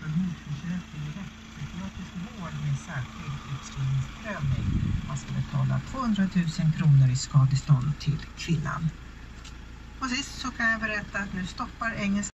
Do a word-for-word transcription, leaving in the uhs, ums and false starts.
för mordförsök i rättspsykiatrisk vård med särskild utskrivningsprövning. Man ska betala tvåhundratusen kronor i skadestånd till kvinnan. Och sist så kan jag berätta att nu stoppar engelska